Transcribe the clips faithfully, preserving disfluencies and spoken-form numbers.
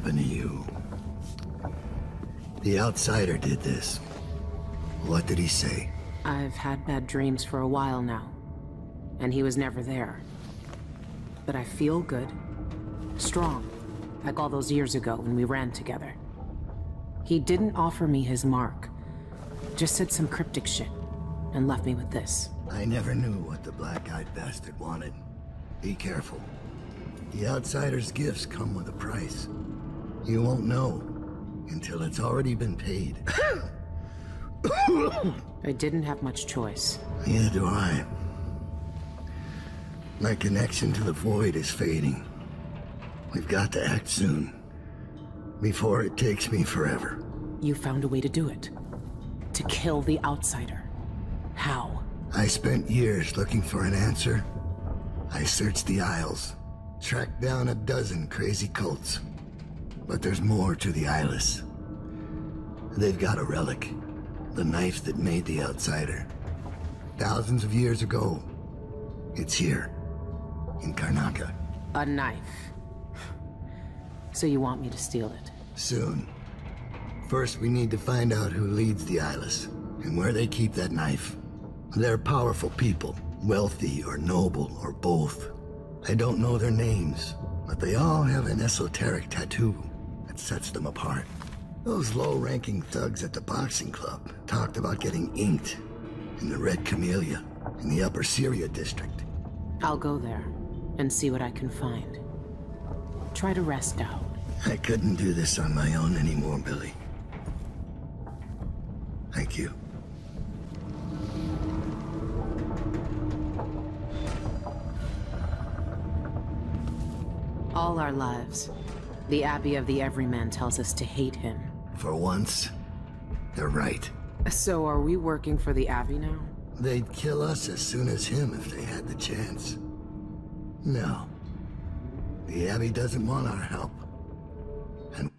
happened to you? The Outsider did this. What did he say? I've had bad dreams for a while now, and he was never there. But I feel good. Strong. Like all those years ago when we ran together. He didn't offer me his mark. Just said some cryptic shit, and left me with this. I never knew what the black-eyed bastard wanted. Be careful. The Outsider's gifts come with a price. You won't know until it's already been paid. I didn't have much choice. Neither do I. My connection to the Void is fading. We've got to act soon, before it takes me forever. You found a way to do it. To kill the Outsider. How? I spent years looking for an answer. I searched the Isles, tracked down a dozen crazy cults. But there's more to the Eyeless. They've got a relic. The knife that made the Outsider. Thousands of years ago. It's here. In Karnaca. A knife. So you want me to steal it? Soon. First, we need to find out who leads the Eyeless, and where they keep that knife. They're powerful people, wealthy or noble or both. I don't know their names, but they all have an esoteric tattoo that sets them apart. Those low-ranking thugs at the boxing club talked about getting inked in the Red Camellia in the Upper Syria district. I'll go there and see what I can find. Try to rest out. I couldn't do this on my own anymore, Billy. Thank you. All our lives, the Abbey of the Everyman tells us to hate him. For once, they're right. So are we working for the Abbey now? They'd kill us as soon as him if they had the chance. No. The Abbey doesn't want our help. And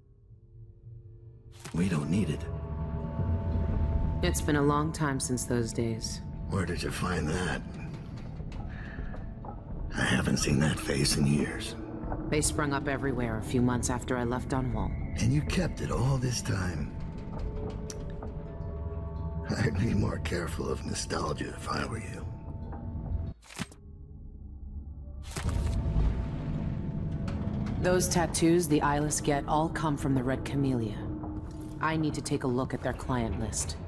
we don't need it. It's been a long time since those days. Where did you find that? I haven't seen that face in years. They sprung up everywhere a few months after I left Dunwall. And you kept it all this time. I'd be more careful of nostalgia if I were you. Those tattoos the Eyeless get all come from the Red Camellia. I need to take a look at their client list.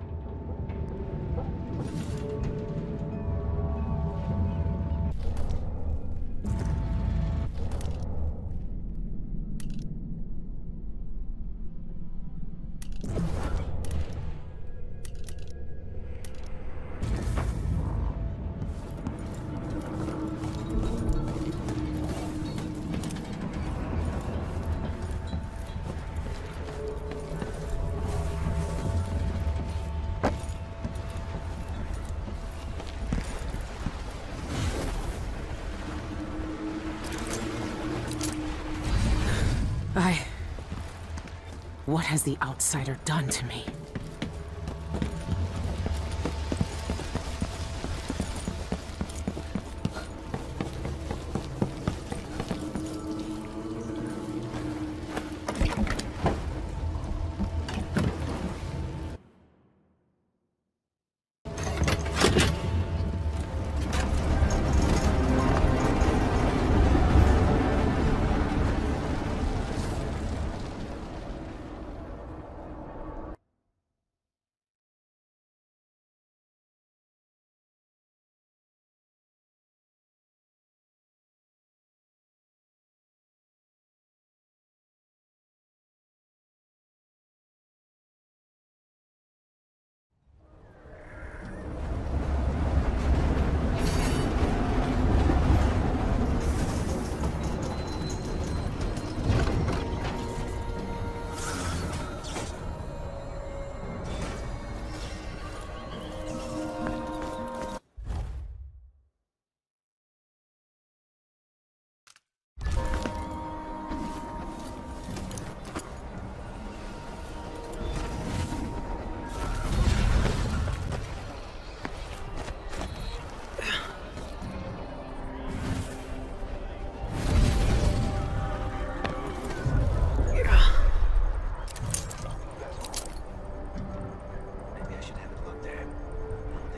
I... What has the Outsider done to me?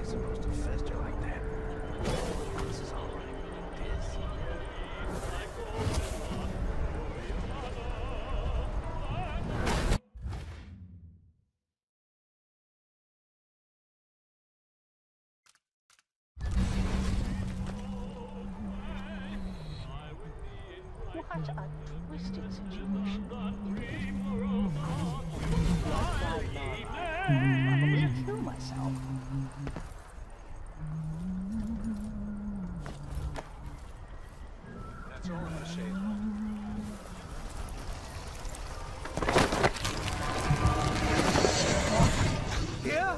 they supposed to fester like that? This is all right. This. What a twisted situation. Probably kill myself. That's all I'm gonna say. Yeah?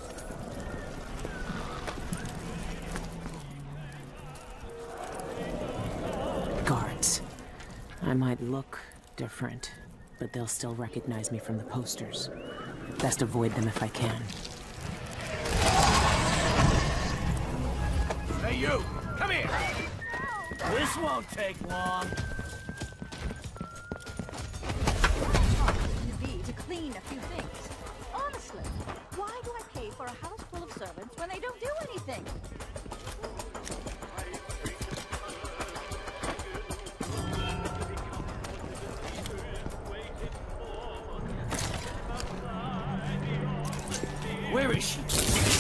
Guards. I might look different, but they'll still recognize me from the posters. Best avoid them if I can. Hey, you! Come here! This won't take long. To be to clean a few things. Honestly, why do I pay for a house full of servants when they don't do anything? Where is she?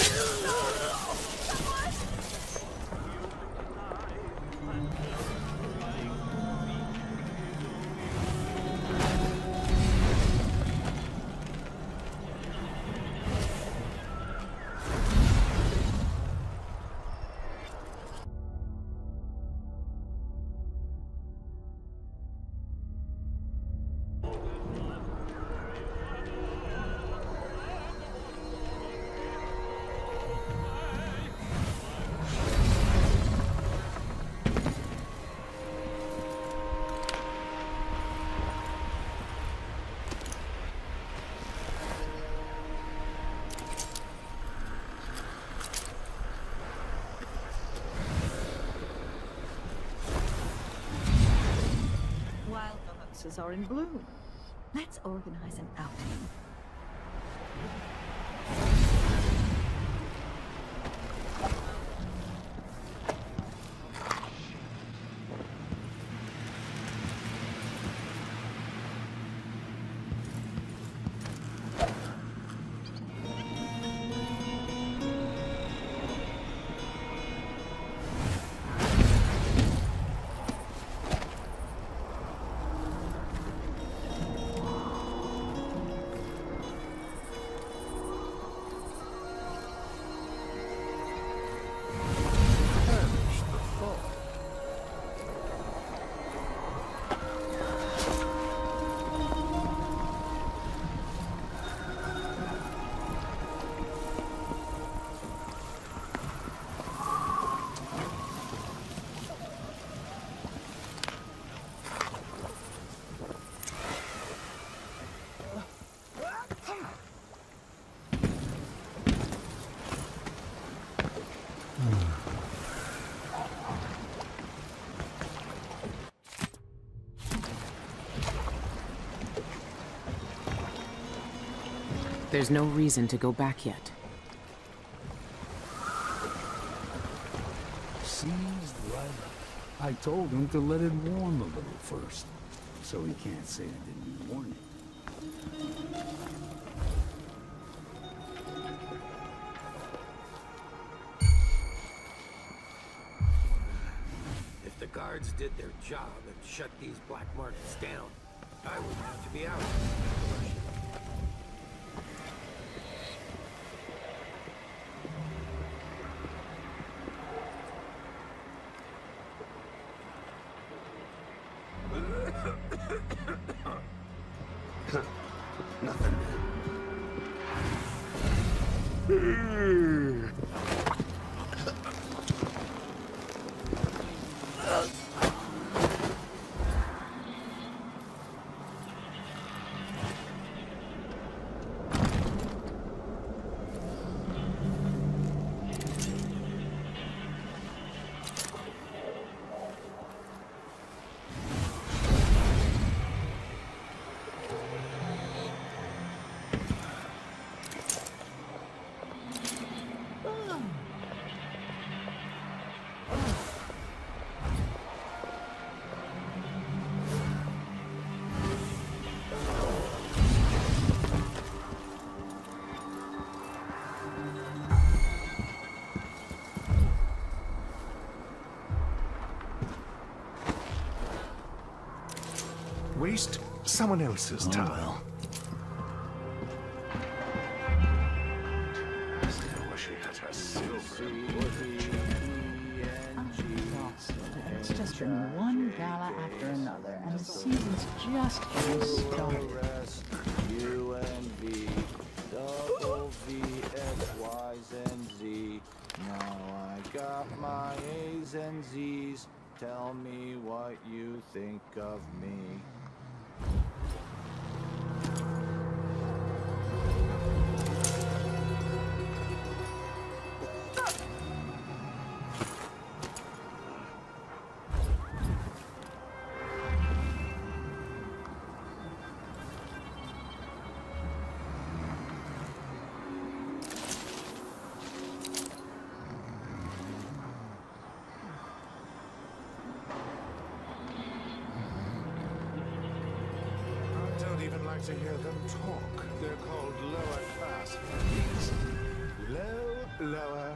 Are in bloom. Let's organize an outing. There's no reason to go back yet. Seized right up. I told him to let it warm a little first, so he can't say I didn't warn him. If the guards did their job and shut these black markets down, I wouldn't have to be out. Nothing. waste someone else's time. Oh, well. Still wish we had her silver. It's just been one gala after another, and the season's just getting started. U N V, double V, X, Y, and Z. Now I got my A's and Z's. Tell me what you think of me. To hear them talk. They're called lower class hippies. Low, lower.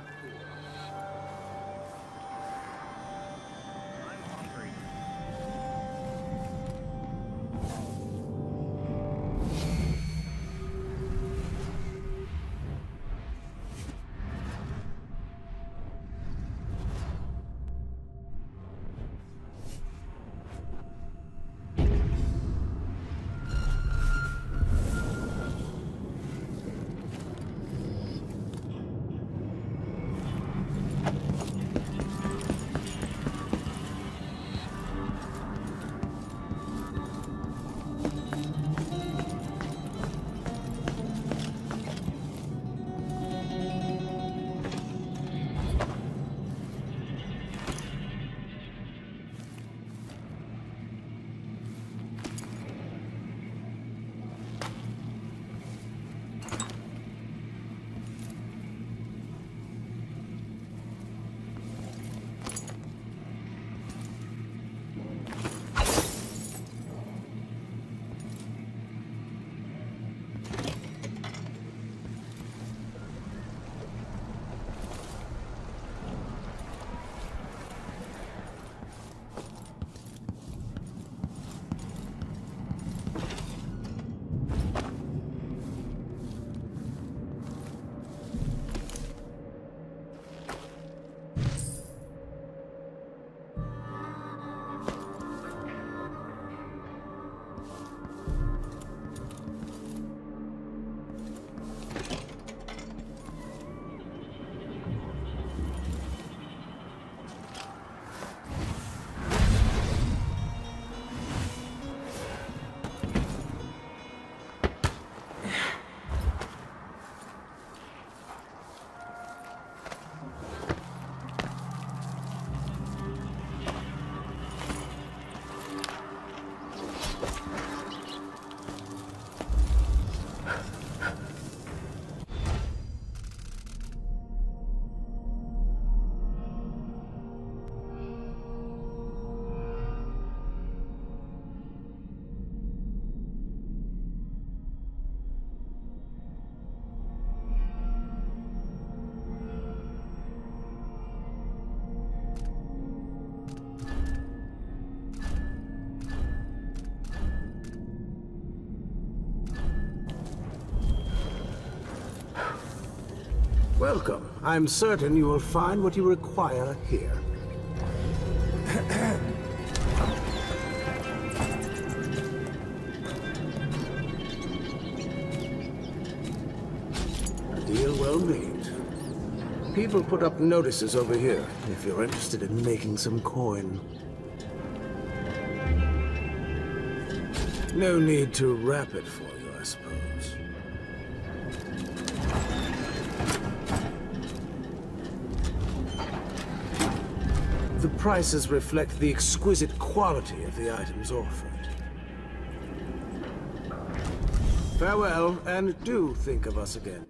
Welcome. I'm certain you will find what you require here. A deal well made. People put up notices over here if you're interested in making some coin. No need to wrap it for you, I suppose. The prices reflect the exquisite quality of the items offered. Farewell, and do think of us again.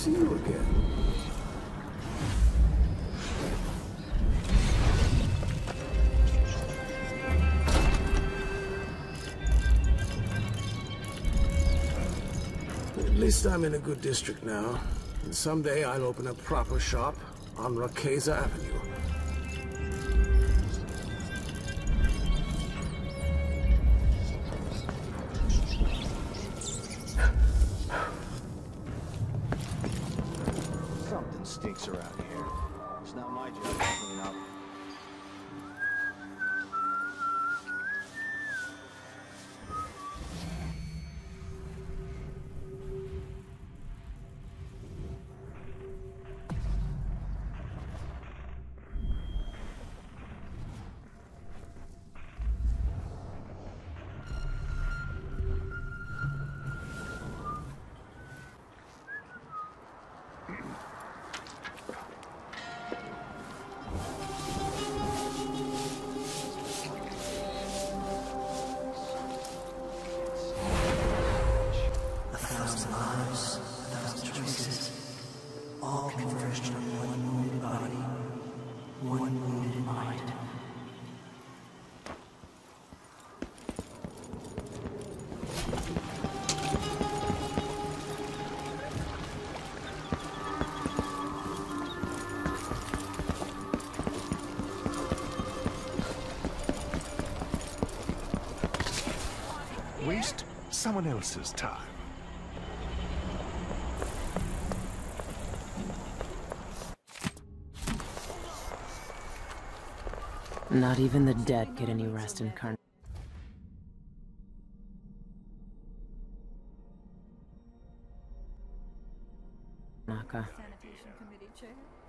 see you again. At least I'm in a good district now. And someday I'll open a proper shop on Rakeza Avenue. Something stinks around here. It's not my job to clean up. Waste someone else's time. Not even the dead get any rest in Karn. Naka. Sanitation committee chair.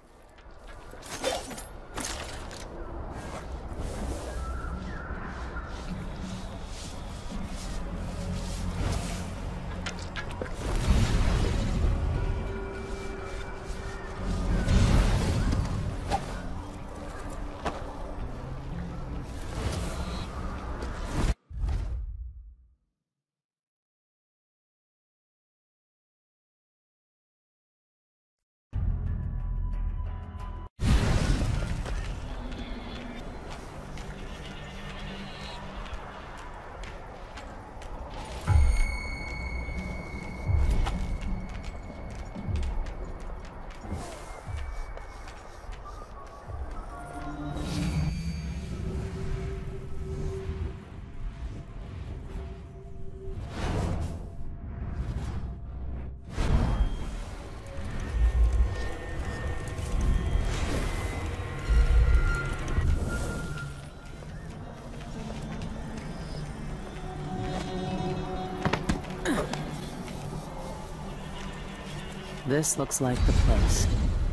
This looks like the place.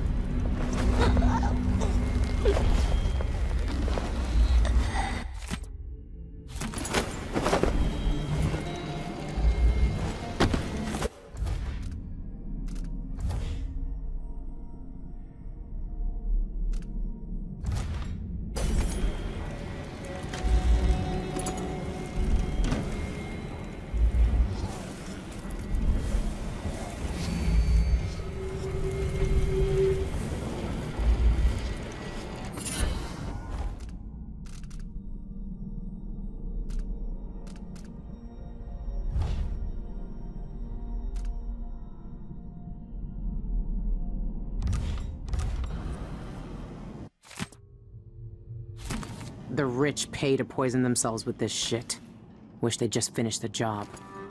The rich pay to poison themselves with this shit. Wish they'd just finish the job.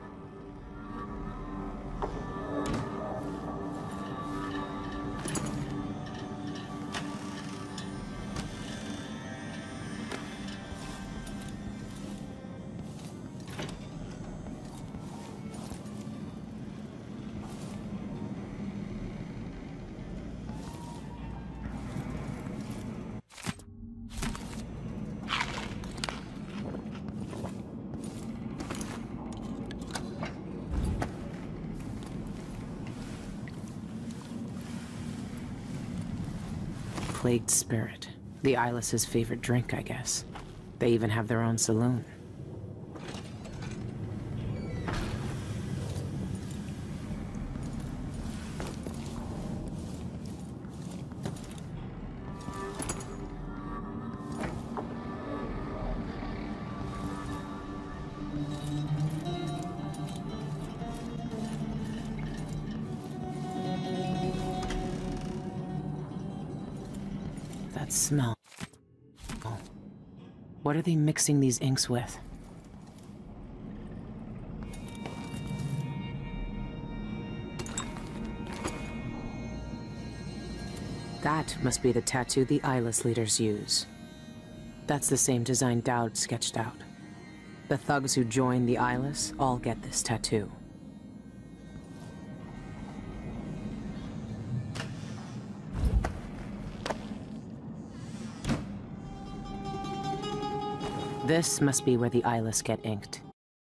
Plagued spirit. The Eyeless's favorite drink, I guess. They even have their own saloon. That smell. What are they mixing these inks with? That must be the tattoo the Eyeless leaders use. That's the same design Dowd sketched out. The thugs who join the Eyeless all get this tattoo. This must be where the Eyeless get inked.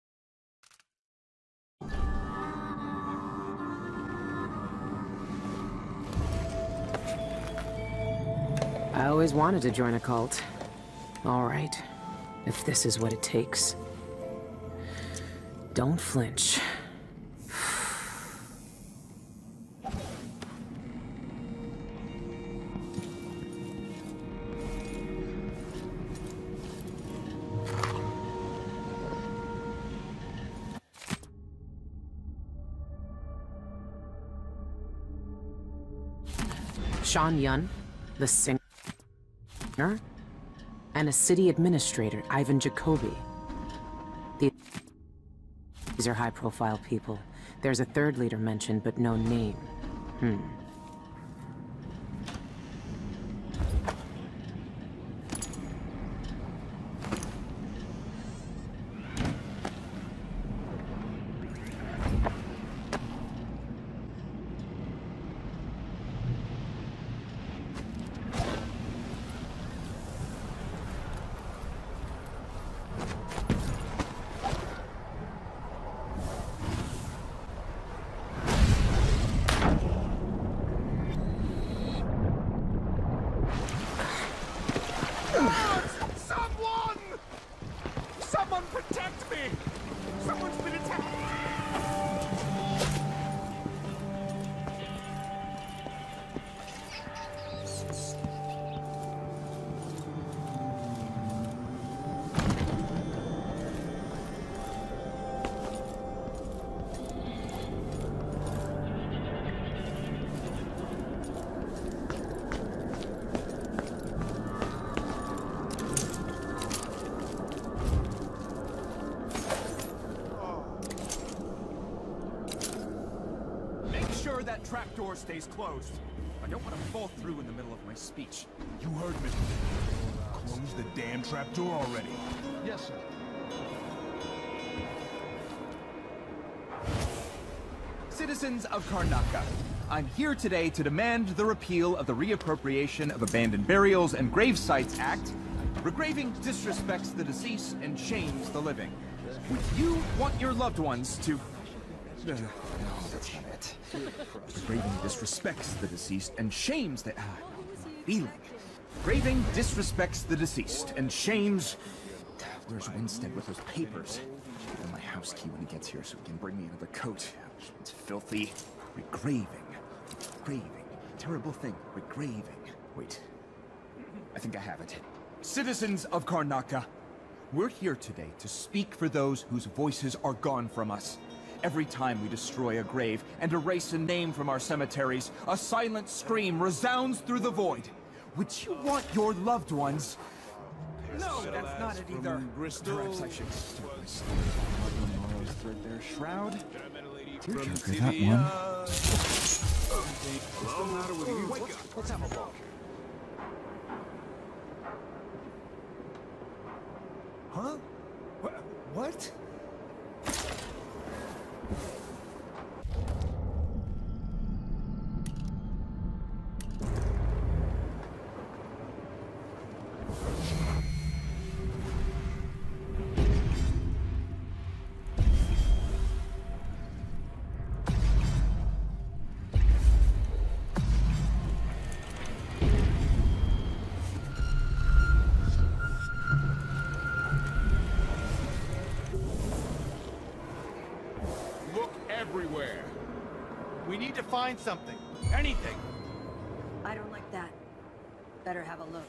I always wanted to join a cult. All right, if this is what it takes. Don't flinch. Sean Yun, the singer, and a city administrator, Ivan Jacoby. These are high-profile people. There's a third leader mentioned, but no name. Hmm. That trapdoor stays closed. I don't want to fall through in the middle of my speech. You heard me. Close the damn trapdoor already. Yes, sir. Citizens of Karnaca, I'm here today to demand the repeal of the Reappropriation of Abandoned Burials and Grave Sites Act. Regraving disrespects the deceased and shames the living. Would you want your loved ones to... Uh, no, that's not it. Regraving disrespects the deceased and shames the... Uh, feeling. Regraving disrespects the deceased and shames... Where's Winstead with those papers? Give him my house key when he gets here so he can bring me another coat. It's filthy. Regraving. Regraving. Terrible thing. Regraving. Wait. I think I have it. Citizens of Karnaca, we're here today to speak for those whose voices are gone from us. Every time we destroy a grave and erase a name from our cemeteries, a silent scream resounds through the void. Would you want your loved ones... No, that's not it either. Perhaps I should start my story. Tomorrow's threadbare shroud. Tearjerker, that one. What's the matter with you? Wake up. Let's have a walk. Huh? What? Everywhere. We need to find something. Anything. I don't like that. Better have a look.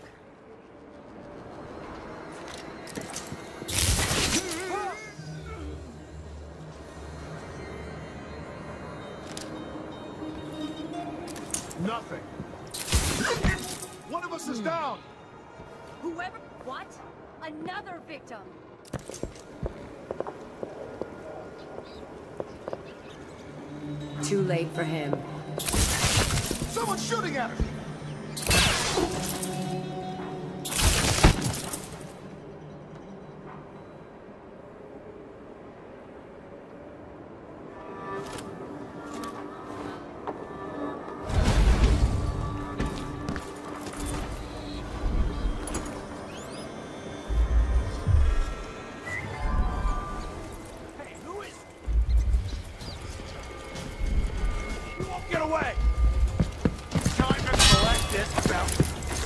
Nothing. One of us house is down! Whoever... What? Another victim! Too late for him. Someone's shooting at her! Get away! It's time to collect this bounty.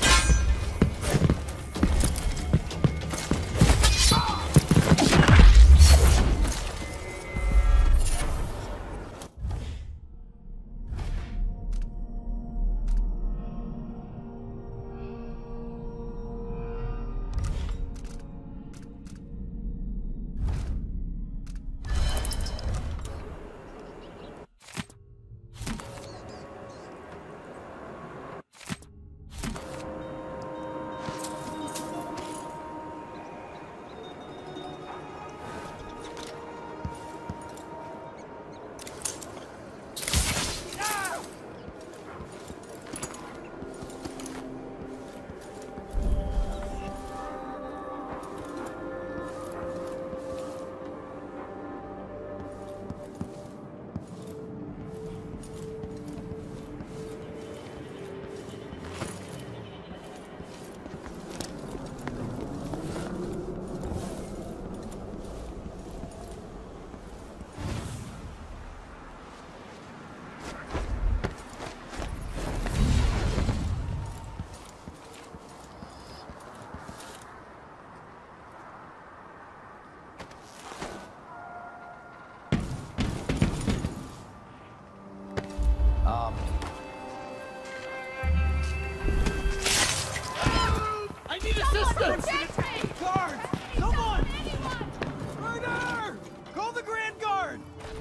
Guards! Someone! Murder! Call the Grand Guard!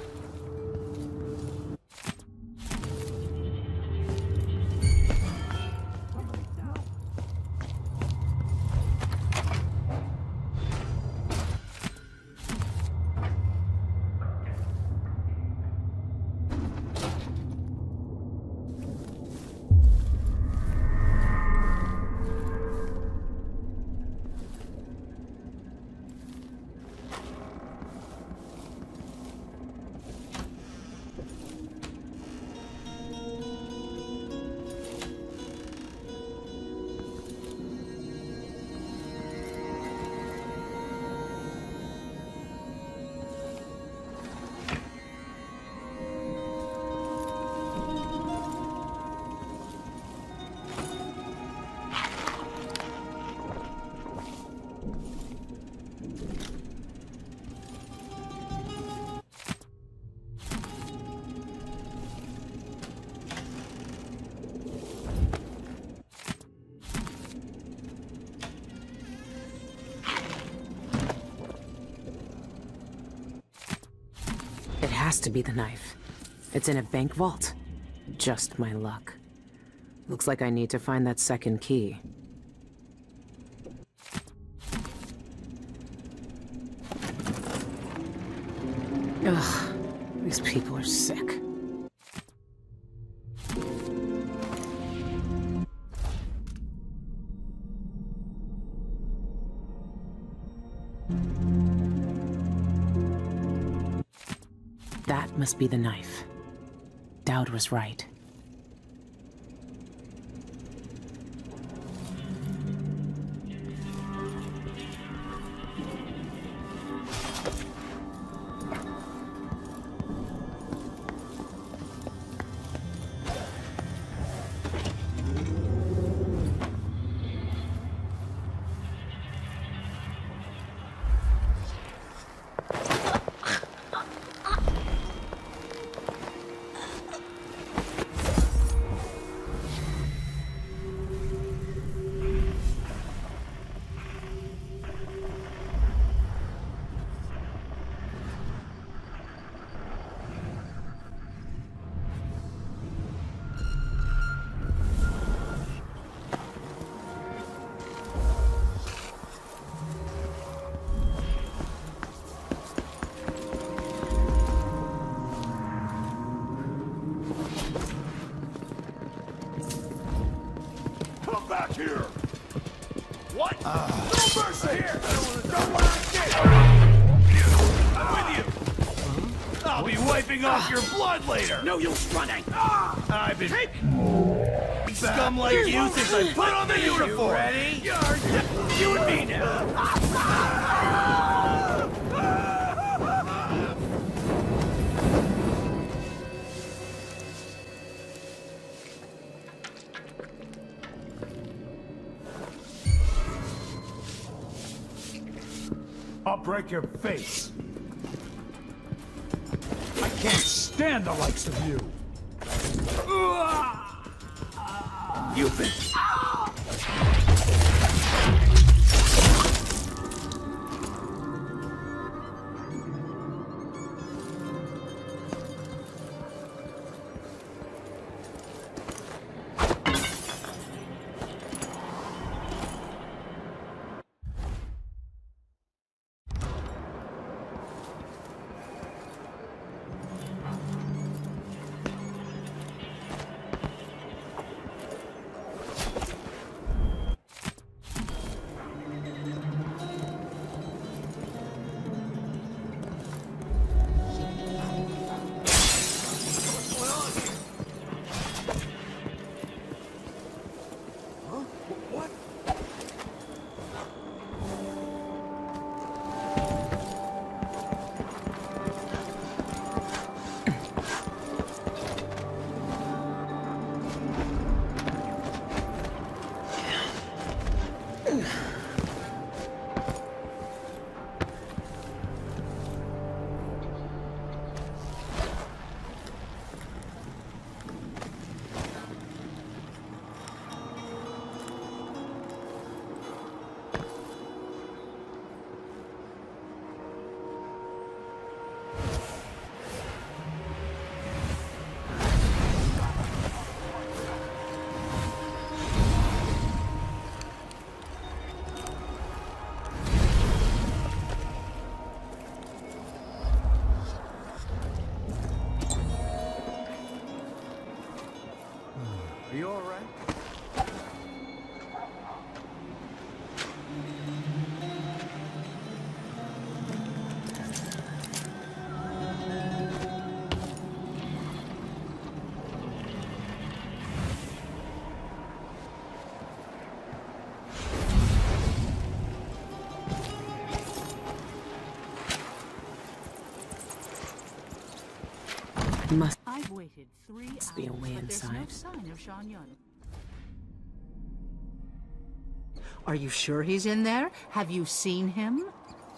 It has to be the knife. It's in a bank vault. Just my luck. Looks like I need to find that second key. Ugh, these people are sick. That must be the knife. Dowd was right. wiping off your blood later! No use running! I've been scum like you since I put on the uniform! You ready? You're you and me now! I'll break your face. I can't stand the likes of you. You've been... Are you alright? Must I've waited three hours, be a way but there's no inside. sign of Sean Yun. Are you sure he's in there? Have you seen him?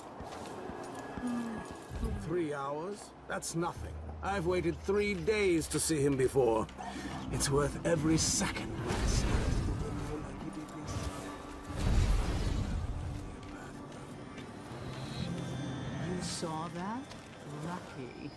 Three hours? That's nothing. I've waited three days to see him before. It's worth every second. You saw that? Lucky.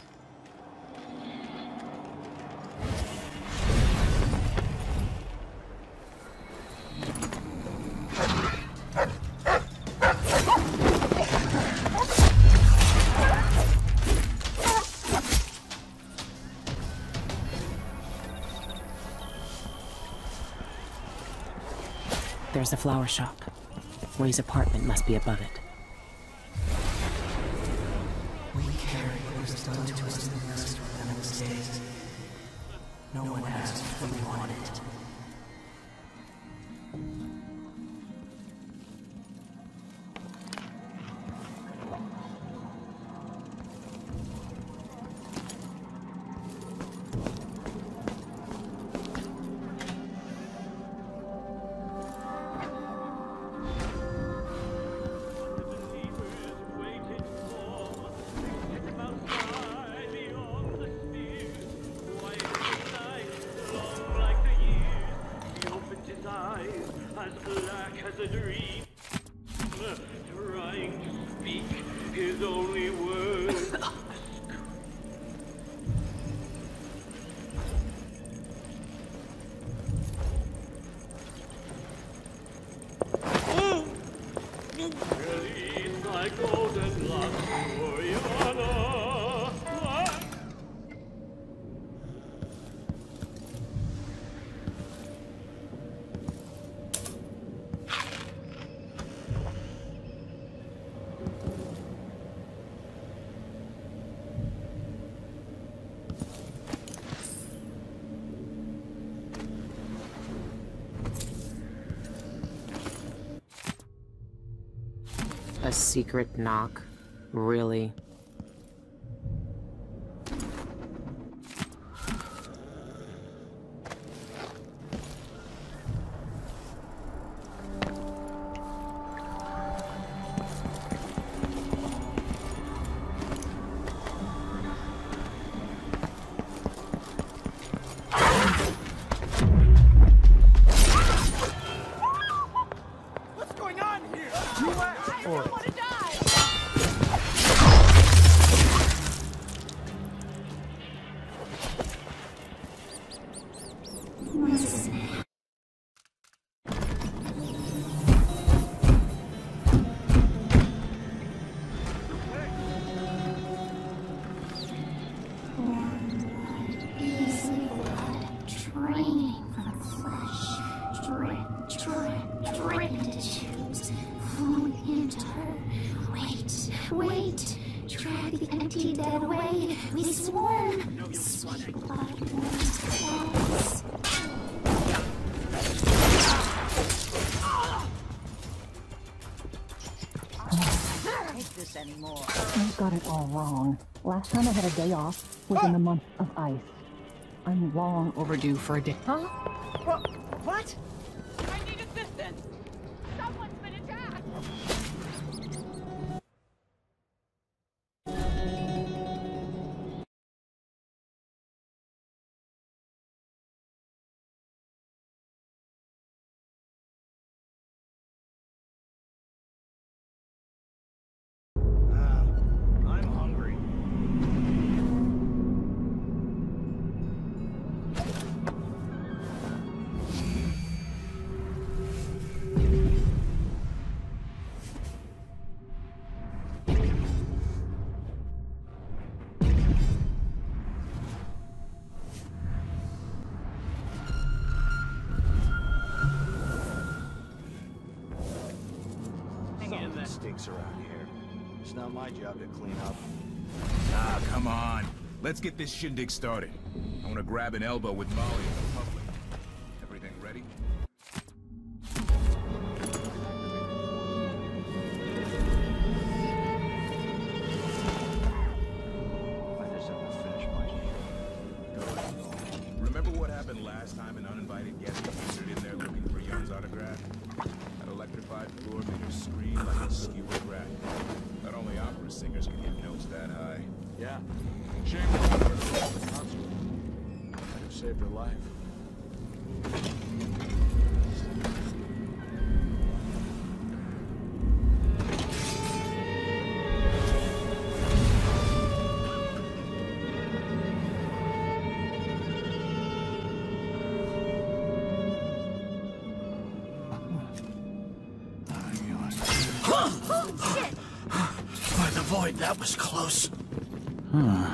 There's a flower shop. Way's apartment must be above it. We carry what was done to us in the rest of Venom's days. No one asked what we wanted. Like the years A secret knock? Really? Last time I had a day off was in the month of ice. I'm long overdue for a day. Huh? What? What? I need assistance! Someone's been attacked! Stinks around here. It's not my job to clean up. Ah, come on. Let's get this shindig started. I want to grab an elbow with Molly in the public. Everything ready? I just have to finish my... Remember what happened last time an uninvited guest wandered in there looking for Young's autograph? That electrified floor made her scream like a skewer rat. Not only opera singers can get notes that high. Yeah. Shame on her. Might have saved her life. By the void, that was close. Huh.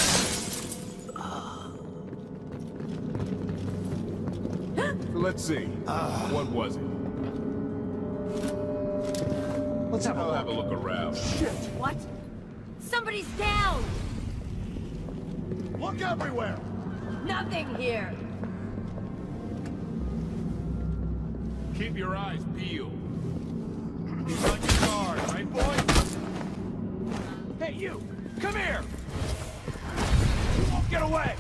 So let's see. Uh, what was it? Let's have a I'll look. have a look around. Shit! What? Somebody's down! Look everywhere! Nothing here! Keep your eyes peeled. He's on your guard, right, boy? Hey, you! Come here! You won't get away!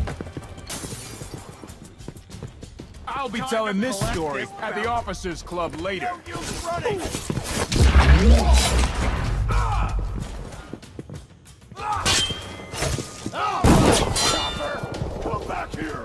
I'll be Time telling to this collect story this at the belt. officers' club later. No use running! Come back here!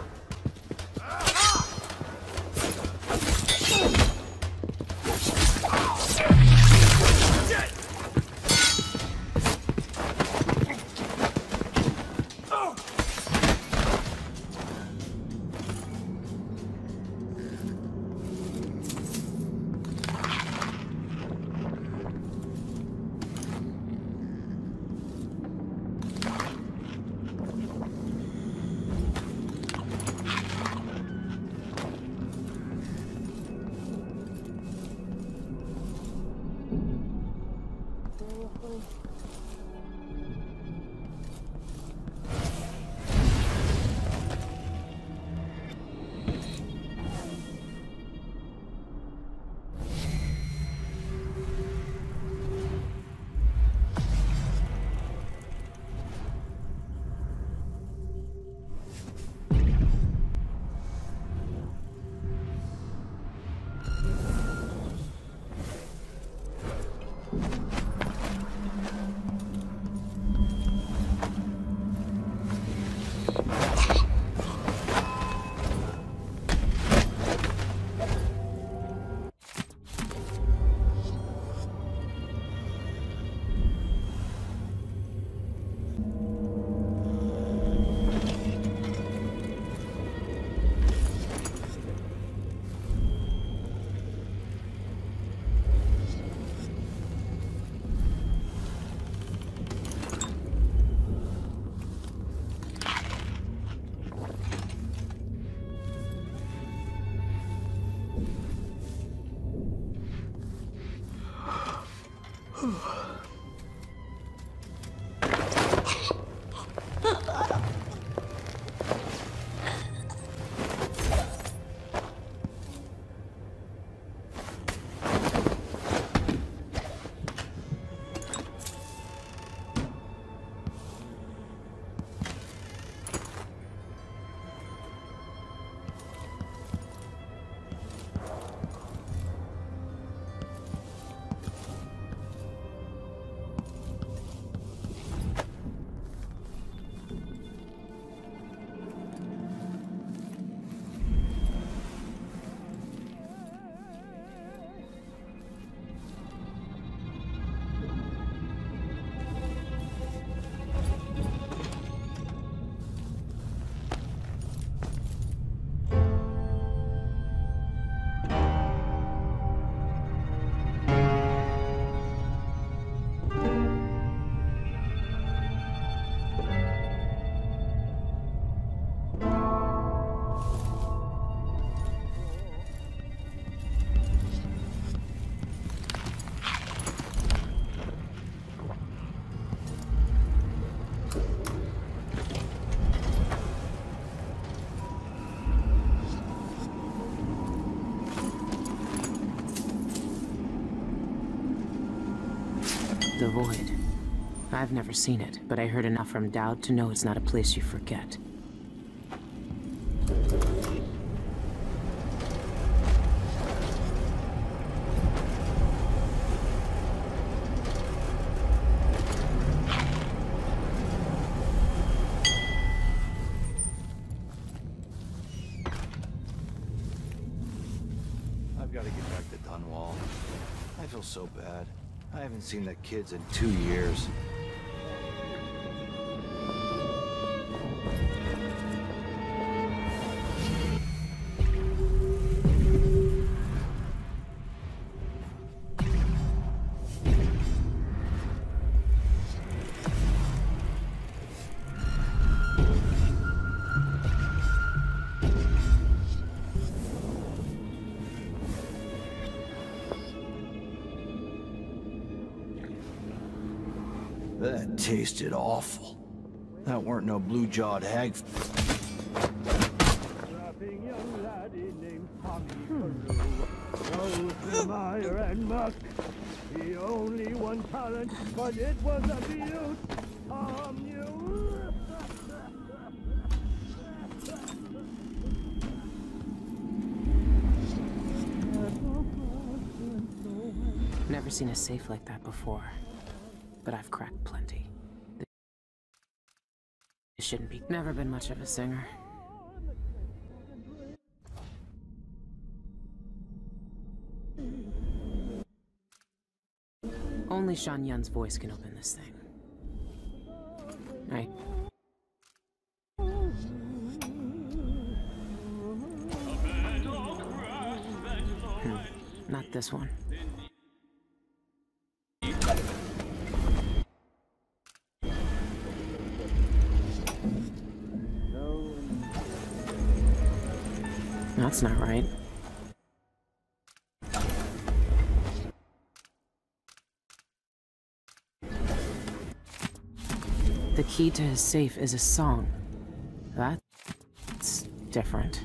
Void. I've never seen it, but I heard enough from Daud to know it's not a place you forget. I've got to get back to Dunwall. I feel so bad. I haven't seen the kids in two years. That tasted awful. That weren't no blue-jawed hag. Mire and muck. The only one talent, but it was a beaut. Um, you. Never seen a safe like that before, but I've cracked plenty. This shouldn't be. Never been much of a singer. Only Shan Yun's voice can open this thing. Right. Hmm. Not this one. That's not right. The key to his safe is a song. That's different.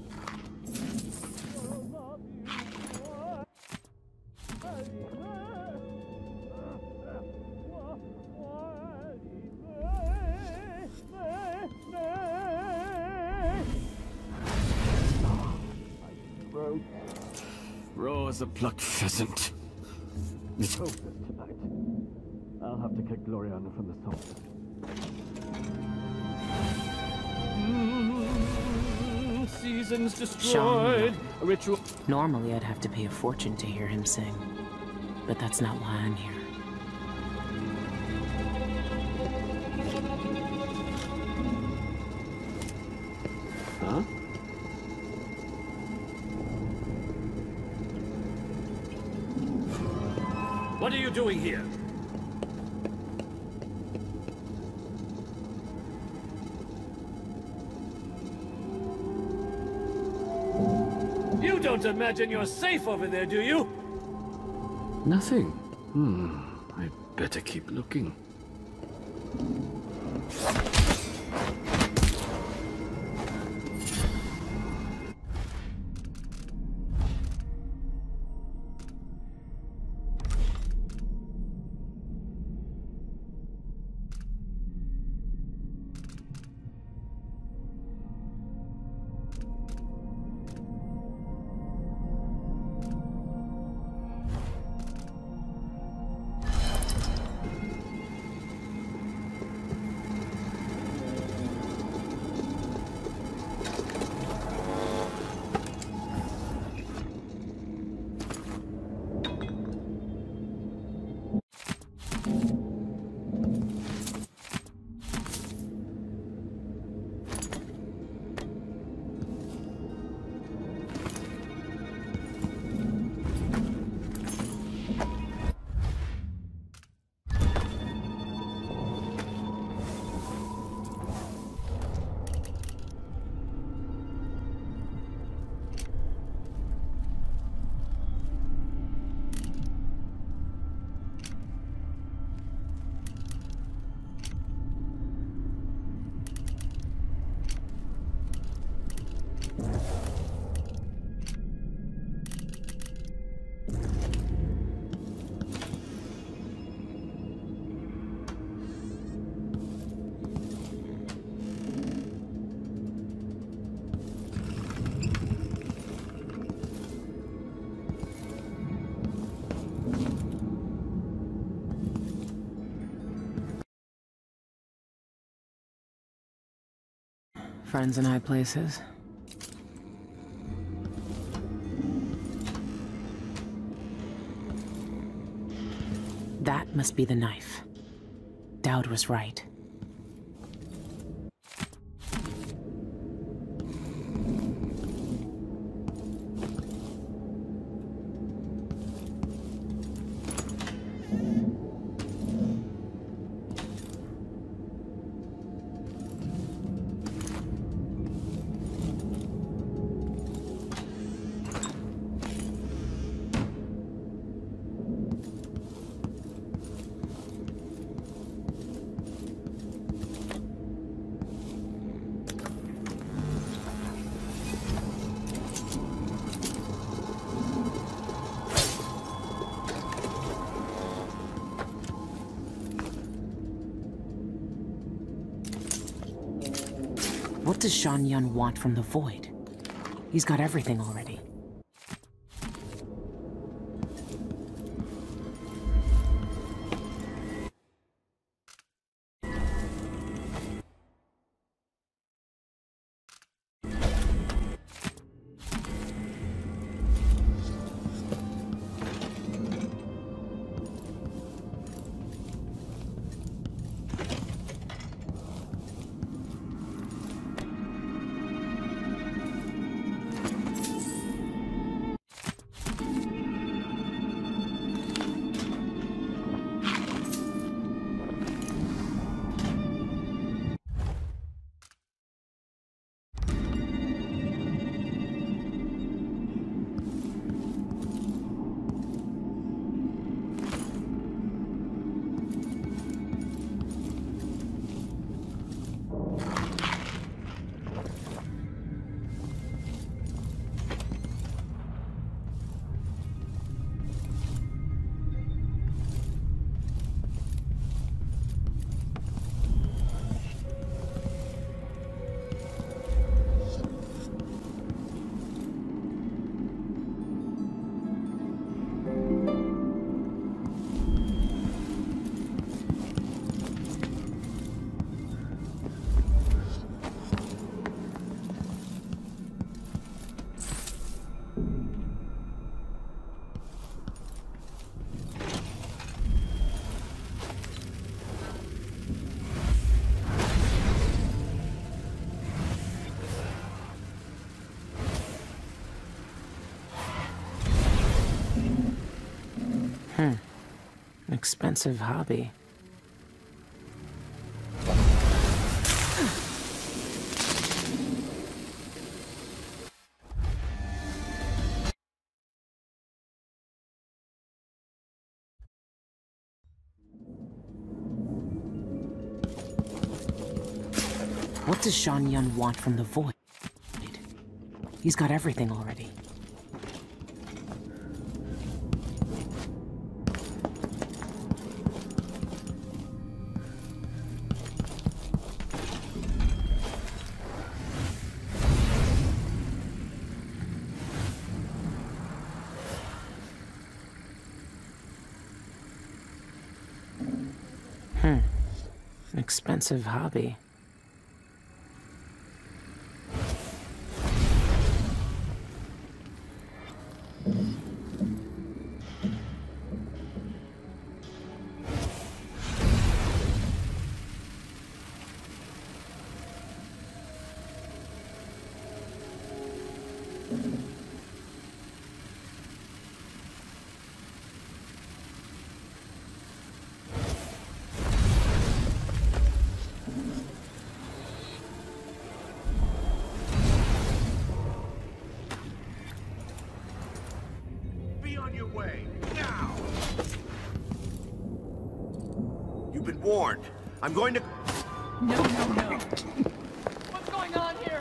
Raw as a plucked pheasant. It's hopeless tonight. I'll have to kick Gloriana from the top. Mm, seasons destroyed. A ritual. Normally, I'd have to pay a fortune to hear him sing, but that's not why I'm here. Huh? What are you doing here? You don't imagine you're safe over there, do you? Nothing. Hmm. I'd better keep looking. friends in high places. That must be the knife. Dowd was right. What does Shan Yun want from the Void? He's got everything already. Hmm. Expensive hobby. What does Shan Yun want from the Void? He's got everything already. Hmm. Expensive hobby. Be on your way, now! You've been warned. I'm going to... No, no, no. What's going on here?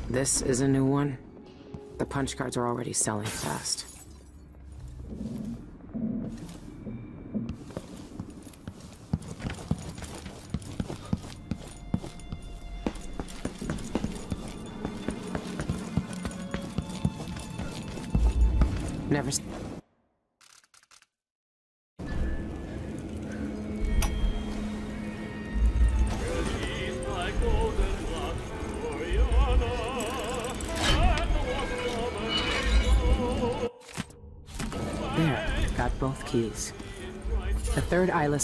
This is a new one. The punch cards are already selling fast. Never. S There, got both keys. The third eyeless.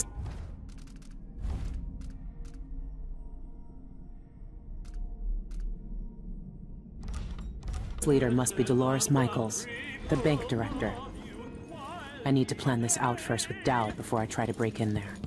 Leader must be Dolores Michaels, the bank director. I need to plan this out first with Dowd before I try to break in there.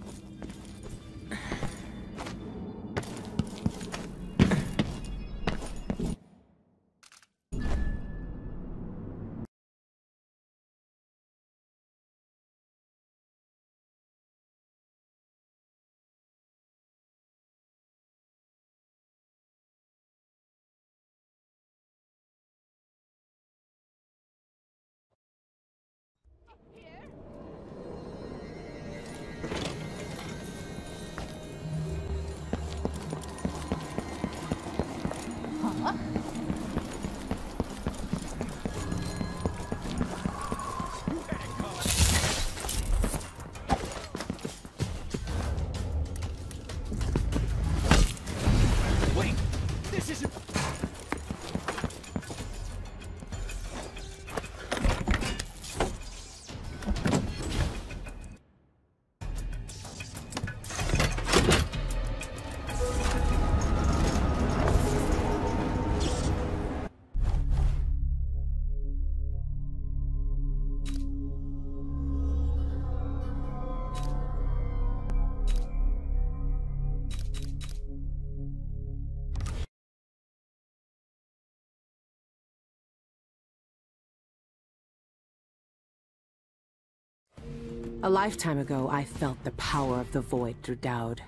A lifetime ago, I felt the power of the Void through Dowd.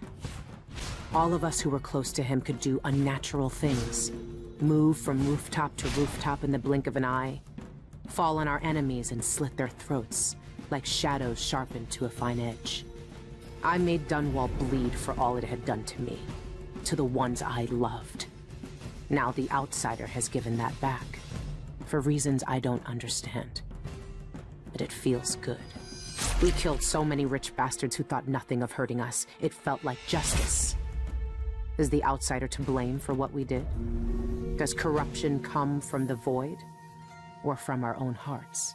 All of us who were close to him could do unnatural things. Move from rooftop to rooftop in the blink of an eye. Fall on our enemies and slit their throats, like shadows sharpened to a fine edge. I made Dunwall bleed for all it had done to me, to the ones I loved. Now the Outsider has given that back, for reasons I don't understand. But it feels good. We killed so many rich bastards who thought nothing of hurting us. It felt like justice. Is the Outsider to blame for what we did? Does corruption come from the Void, or from our own hearts?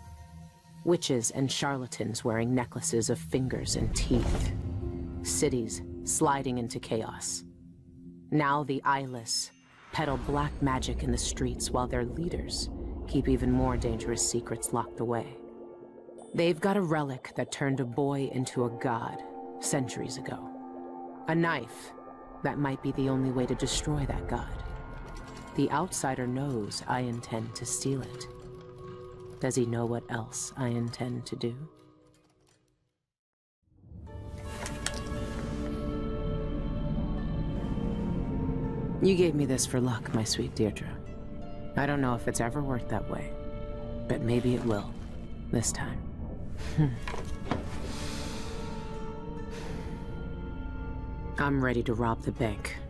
Witches and charlatans wearing necklaces of fingers and teeth. Cities sliding into chaos. Now the eyeless peddle black magic in the streets while their leaders keep even more dangerous secrets locked away. They've got a relic that turned a boy into a god centuries ago. A knife that might be the only way to destroy that god. The Outsider knows I intend to steal it. Does he know what else I intend to do? You gave me this for luck, my sweet Deirdre. I don't know if it's ever worked that way, but maybe it will, this time. Hmm. I'm ready to rob the bank.